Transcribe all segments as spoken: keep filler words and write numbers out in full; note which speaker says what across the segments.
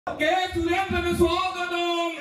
Speaker 1: K സുരേന്ദ്രന് സ്വാഗതം.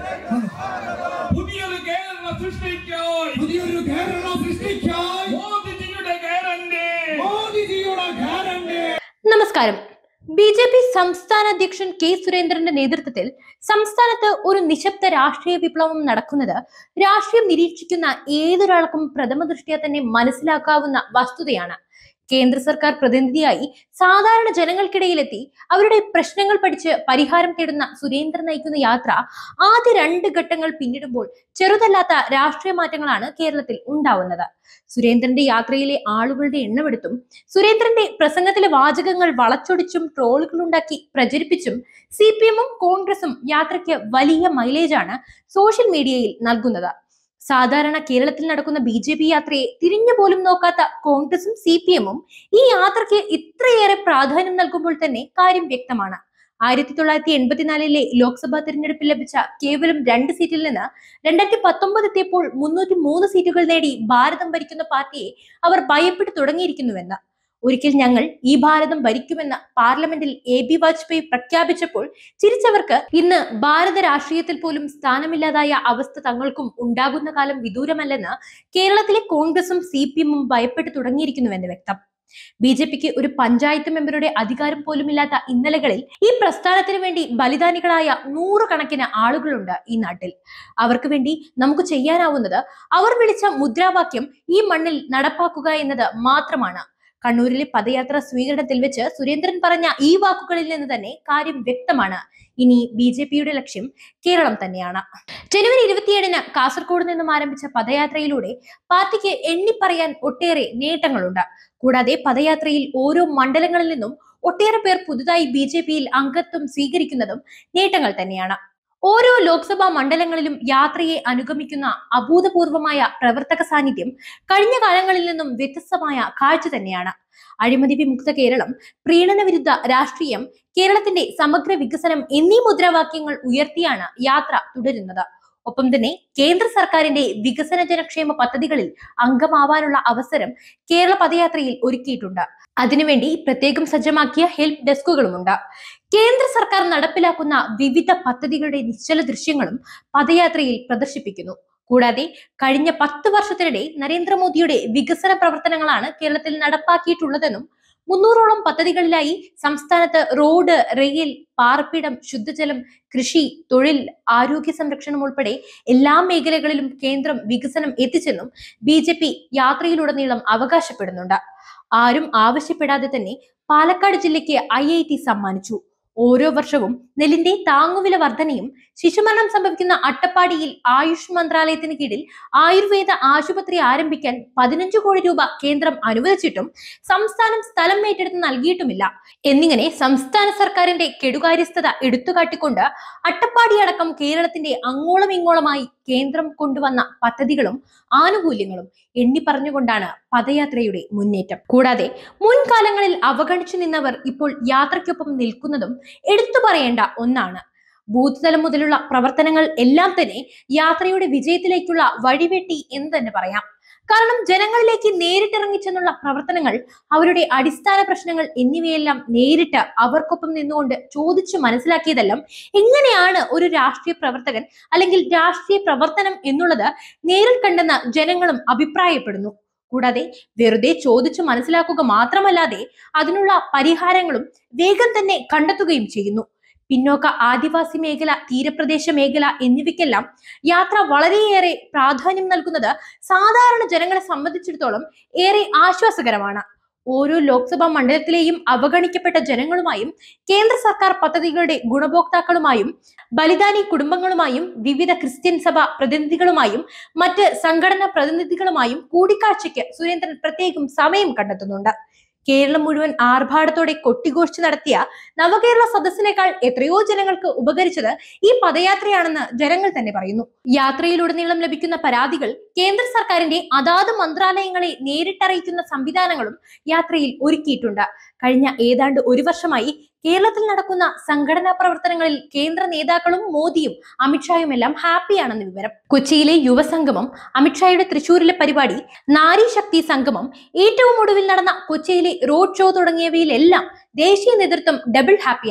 Speaker 1: പുതിയൊരു കേരള സൃഷ്ടിക്കായി പുതിയൊരു കേരള സൃഷ്ടിക്കായി മോദിജിയുടെ ഗ്യാരണ്ടി മോദിജിയുടെ ഗ്യാരണ്ടി.
Speaker 2: നമസ്കാരം. ബി ജെ പി സംസ്ഥാന അധ്യക്ഷൻ കെ സുരേന്ദ്രന്റെ നേതൃത്വത്തിൽ സംസ്ഥാനത്ത് ഒരു നിശബ്ദ രാഷ്ട്രീയ വിപ്ലവം നടക്കുന്നത് രാഷ്ട്രീയം നിരീക്ഷിക്കുന്ന ഏതൊരാൾക്കും പ്രഥമ ദൃഷ്ട്യാ തന്നെ മനസ്സിലാക്കാവുന്ന വസ്തുതയാണ്. കേന്ദ്ര സർക്കാർ പ്രതിനിധിയായി സാധാരണ ജനങ്ങൾക്കിടയിലെത്തി അവരുടെ പ്രശ്നങ്ങൾ പഠിച്ച് പരിഹാരം തേടുന്ന സുരേന്ദ്രൻ നയിക്കുന്ന യാത്ര ആദ്യ രണ്ട് ഘട്ടങ്ങൾ പിന്നിടുമ്പോൾ ചെറുതല്ലാത്ത രാഷ്ട്രീയ മാറ്റങ്ങളാണ് കേരളത്തിൽ ഉണ്ടാവുന്നത്. സുരേന്ദ്രന്റെ യാത്രയിലെ ആളുകളുടെ എണ്ണമെടുത്തും സുരേന്ദ്രന്റെ പ്രസംഗത്തിലെ വാചകങ്ങൾ വളച്ചൊടിച്ചും ട്രോളുകൾ ഉണ്ടാക്കി പ്രചരിപ്പിച്ചും സി പി എമ്മും കോൺഗ്രസും യാത്രയ്ക്ക് വലിയ മൈലേജാണ് സോഷ്യൽ മീഡിയയിൽ നൽകുന്നത്. സാധാരണ കേരളത്തിൽ നടക്കുന്ന ബി ജെ പി യാത്രയെ തിരിഞ്ഞു പോലും നോക്കാത്ത കോൺഗ്രസും സി പി എമ്മും ഈ യാത്രയ്ക്ക് ഇത്രയേറെ പ്രാധാന്യം നൽകുമ്പോൾ തന്നെ കാര്യം വ്യക്തമാണ്. ആയിരത്തി തൊള്ളായിരത്തി എൺപത്തിനാലിലെ ലോക്സഭാ തെരഞ്ഞെടുപ്പിൽ ലഭിച്ച കേവലം രണ്ട് സീറ്റിൽ നിന്ന് രണ്ടായിരത്തി പത്തൊമ്പത് എത്തിയപ്പോൾ മുന്നൂറ്റി മൂന്ന് സീറ്റുകൾ നേടി ഭാരതം ഭരിക്കുന്ന പാർട്ടിയെ അവർ ഭയപ്പെട്ടു തുടങ്ങിയിരിക്കുന്നുവെന്ന്. ഒരിക്കൽ ഞങ്ങൾ ഈ ഭാരതം ഭരിക്കുമെന്ന് പാർലമെന്റിൽ എ ബി വാജ്പേയി പ്രഖ്യാപിച്ചപ്പോൾ ചിരിച്ചവർക്ക് ഇന്ന് ഭാരത രാഷ്ട്രീയത്തിൽ പോലും സ്ഥാനമില്ലാതായ അവസ്ഥ തങ്ങൾക്കും ഉണ്ടാകുന്ന കാലം വിദൂരമല്ലെന്ന് കേരളത്തിലെ കോൺഗ്രസും സി പി എമ്മും ഭയപ്പെട്ടു തുടങ്ങിയിരിക്കുന്നുവെന്ന് വ്യക്തം. ബി ജെ പിക്ക് ഒരു പഞ്ചായത്ത് മെമ്പറുടെ അധികാരം പോലും ഇല്ലാത്ത ഇന്നലകളിൽ ഈ പ്രസ്ഥാനത്തിന് വേണ്ടി ബലിദാനികളായ നൂറുകണക്കിന് ആളുകളുണ്ട് ഈ നാട്ടിൽ. അവർക്ക് വേണ്ടി നമുക്ക് ചെയ്യാനാവുന്നത് അവർ വിളിച്ച മുദ്രാവാക്യം ഈ മണ്ണിൽ നടപ്പാക്കുക എന്നത് മാത്രമാണ്. കണ്ണൂരിലെ പദയാത്ര സ്വീകരണത്തിൽ വെച്ച് സുരേന്ദ്രൻ പറഞ്ഞ ഈ വാക്കുകളിൽ നിന്ന് തന്നെ കാര്യം വ്യക്തമാണ്. ഇനി ബി ജെ പിയുടെ ലക്ഷ്യം കേരളം തന്നെയാണ്. ജനുവരി ഇരുപത്തിയേഴിന് കാസർഗോഡ് നിന്നും ആരംഭിച്ച പദയാത്രയിലൂടെ പാർട്ടിക്ക് എണ്ണിപ്പറയാൻ ഒട്ടേറെ നേട്ടങ്ങളുണ്ട്. കൂടാതെ പദയാത്രയിൽ ഓരോ മണ്ഡലങ്ങളിൽ നിന്നും ഒട്ടേറെ പേർ പുതുതായി ബി ജെ പിയിൽ അംഗത്വം സ്വീകരിക്കുന്നതും നേട്ടങ്ങൾ തന്നെയാണ്. ഓരോ ലോക്സഭാ മണ്ഡലങ്ങളിലും യാത്രയെ അനുഗമിക്കുന്ന അഭൂതപൂർവമായ പ്രവർത്തക സാന്നിധ്യം കഴിഞ്ഞ കാലങ്ങളിൽ നിന്നും വ്യത്യസ്തമായ കാഴ്ച തന്നെയാണ്. അഴിമതി വിമുക്ത കേരളം, പ്രീണന വിരുദ്ധ രാഷ്ട്രീയം, കേരളത്തിന്റെ സമഗ്ര വികസനം എന്നീ മുദ്രാവാക്യങ്ങൾ ഉയർത്തിയാണ് യാത്ര തുടരുന്നത്. ഒപ്പം തന്നെ കേന്ദ്ര സർക്കാരിന്റെ വികസന ജനക്ഷേമ പദ്ധതികളിൽ അംഗമാവാനുള്ള അവസരം കേരള പദയാത്രയിൽ ഒരുക്കിയിട്ടുണ്ട്. അതിനുവേണ്ടി പ്രത്യേകം സജ്ജമാക്കിയ ഹെൽപ്പ് ഡെസ്കുകളുമുണ്ട്. കേന്ദ്ര സർക്കാർ നടപ്പിലാക്കുന്ന വിവിധ പദ്ധതികളുടെ നിശ്ചല ദൃശ്യങ്ങളും പദയാത്രയിൽ പ്രദർശിപ്പിക്കുന്നു. കൂടാതെ കഴിഞ്ഞ പത്ത് വർഷത്തിനിടെ നരേന്ദ്രമോദിയുടെ വികസന പ്രവർത്തനങ്ങളാണ് കേരളത്തിൽ നടപ്പാക്കിയിട്ടുള്ളതെന്നും മുന്നൂറോളം പദ്ധതികളിലായി സംസ്ഥാനത്ത് റോഡ്, റെയിൽ, പാർപ്പിടം, ശുദ്ധജലം, കൃഷി, തൊഴിൽ, ആരോഗ്യ സംരക്ഷണം ഉൾപ്പെടെ എല്ലാ മേഖലകളിലും കേന്ദ്രം വികസനം എത്തിച്ചെന്നും ബി ജെ പി യാത്രയിലുടനീളം അവകാശപ്പെടുന്നുണ്ട്. ആരും ആവശ്യപ്പെടാതെ തന്നെ പാലക്കാട് ജില്ലയ്ക്ക് ഐ ഐ ടി സമ്മാനിച്ചു. ഓരോ വർഷവും നെല്ലിന്റെ താങ്ങുവില വർധനയും ശിശുമരണം സംഭവിക്കുന്ന അട്ടപ്പാടിയിൽ ആയുഷ് മന്ത്രാലയത്തിന് കീഴിൽ ആയുർവേദ ആശുപത്രി ആരംഭിക്കാൻ പതിനഞ്ചു കോടി രൂപ കേന്ദ്രം അനുവദിച്ചിട്ടും സംസ്ഥാനം സ്ഥലം ഏറ്റെടുത്ത് നൽകിയിട്ടുമില്ല എന്നിങ്ങനെ സംസ്ഥാന സർക്കാരിന്റെ കെടുകാര്യസ്ഥത എടുത്തുകാട്ടിക്കൊണ്ട് അട്ടപ്പാടി അടക്കം കേരളത്തിന്റെ അങ്ങോളം ഇങ്ങോളമായി കേന്ദ്രം കൊണ്ടുവന്ന പദ്ധതികളും ആനുകൂല്യങ്ങളും എണ്ണി പറഞ്ഞുകൊണ്ടാണ് പദയാത്രയുടെ മുന്നേറ്റം. കൂടാതെ മുൻകാലങ്ങളിൽ അവഗണിച്ചു നിന്നവർ ഇപ്പോൾ യാത്രയ്ക്കൊപ്പം നിൽക്കുന്നതും എടുത്തു പറയേണ്ട ഒന്നാണ്. ബൂത്ത് തലം മുതലുള്ള പ്രവർത്തനങ്ങൾ എല്ലാം തന്നെ യാത്രയുടെ വിജയത്തിലേക്കുള്ള വഴിവെട്ടി എന്ന് തന്നെ പറയാം. കാരണം ജനങ്ങളിലേക്ക് നേരിട്ടിറങ്ങിച്ചെന്നുള്ള പ്രവർത്തനങ്ങൾ, അവരുടെ അടിസ്ഥാന പ്രശ്നങ്ങൾ എന്നിവയെല്ലാം നേരിട്ട് അവർക്കൊപ്പം നിന്നുകൊണ്ട് ചോദിച്ചു മനസ്സിലാക്കിയതെല്ലാം എങ്ങനെയാണ് ഒരു രാഷ്ട്രീയ പ്രവർത്തകൻ അല്ലെങ്കിൽ രാഷ്ട്രീയ പ്രവർത്തനം എന്നുള്ളത് നേരിൽ കണ്ടെന്ന് ജനങ്ങളും അഭിപ്രായപ്പെടുന്നു. കൂടാതെ വെറുതെ ചോദിച്ചു മനസ്സിലാക്കുക മാത്രമല്ലാതെ അതിനുള്ള പരിഹാരങ്ങളും വേഗം തന്നെ കണ്ടെത്തുകയും ചെയ്യുന്നു. പിന്നോക്ക ആദിവാസി മേഖല, തീരപ്രദേശ മേഖല എന്നിവയ്ക്കെല്ലാം യാത്ര വളരെയേറെ പ്രാധാന്യം നൽകുന്നത് സാധാരണ ജനങ്ങളെ സംബന്ധിച്ചിടത്തോളം ഏറെ ആശ്വാസകരമാണ്. ഓരോ ലോക്സഭാ മണ്ഡലത്തിലെയും അവഗണിക്കപ്പെട്ട ജനങ്ങളുമായും കേന്ദ്ര സർക്കാർ പദ്ധതികളുടെ ഗുണഭോക്താക്കളുമായും ബലിദാനി കുടുംബങ്ങളുമായും വിവിധ ക്രിസ്ത്യൻ സഭ പ്രതിനിധികളുമായും മറ്റ് സംഘടനാ പ്രതിനിധികളുമായും കൂടിക്കാഴ്ചയ്ക്ക് സുരേന്ദ്രൻ പ്രത്യേകം സമയം കണ്ടെത്തുന്നുണ്ട്. കേരളം മുഴുവൻ ആർഭാടത്തോടെ കൊട്ടിഘോഷിച്ച് നടത്തിയ നവകേരള സദസ്സിനേക്കാൾ എത്രയോ ജനങ്ങൾക്ക് ഉപകരിച്ചത് ഈ പദയാത്രയാണെന്ന് ജനങ്ങൾ തന്നെ പറയുന്നു. യാത്രയിലുടനീളം ലഭിക്കുന്ന പരാതികൾ കേന്ദ്ര സർക്കാരിന്റെ അതാത് മന്ത്രാലയങ്ങളെ നേരിട്ടറിയിക്കുന്ന സംവിധാനങ്ങളും യാത്രയിൽ ഒരുക്കിയിട്ടുണ്ട്. കഴിഞ്ഞ ഏതാണ്ട് ഒരു വർഷമായി കേരളത്തിൽ നടക്കുന്ന സംഘടനാ പ്രവർത്തനങ്ങളിൽ കേന്ദ്ര നേതാക്കളും മോദിയും അമിത്ഷായും എല്ലാം ഹാപ്പിയാണെന്ന് വിവരം. കൊച്ചിയിലെ യുവസംഗമം, അമിത്ഷായുടെ തൃശൂരിലെ പരിപാടി, നാരി ശക്തി സംഗമം, ഏറ്റവും ഒടുവിൽ നടന്ന കൊച്ചിയിലെ റോഡ് ഷോ തുടങ്ങിയവയിലെല്ലാം ദേശീയ നേതൃത്വം ഡബിൾ ഹാപ്പിയാണ്.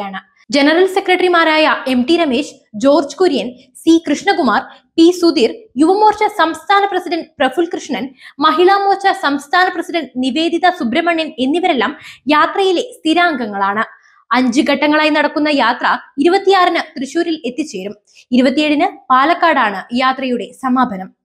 Speaker 2: ജനറൽ സെക്രട്ടറിമാരായ M T Ramesh, George Kurian, C Krishnakumar, P Sudheer, Yuva Morcha സംസ്ഥാന പ്രസിഡന്റ് പ്രഫുൽ കൃഷ്ണൻ, മഹിളാ മോർച്ച സംസ്ഥാന പ്രസിഡന്റ് നിവേദിത സുബ്രഹ്മണ്യൻ എന്നിവരെല്ലാം യാത്രയിലെ സ്ഥിരാംഗങ്ങളാണ്. അഞ്ച് ഘട്ടങ്ങളായി നടക്കുന്ന യാത്ര ഇരുപത്തിയാറിന് തൃശൂരിൽ എത്തിച്ചേരും. ഇരുപത്തിയേഴിന് പാലക്കാടാണ് യാത്രയുടെ സമാപനം.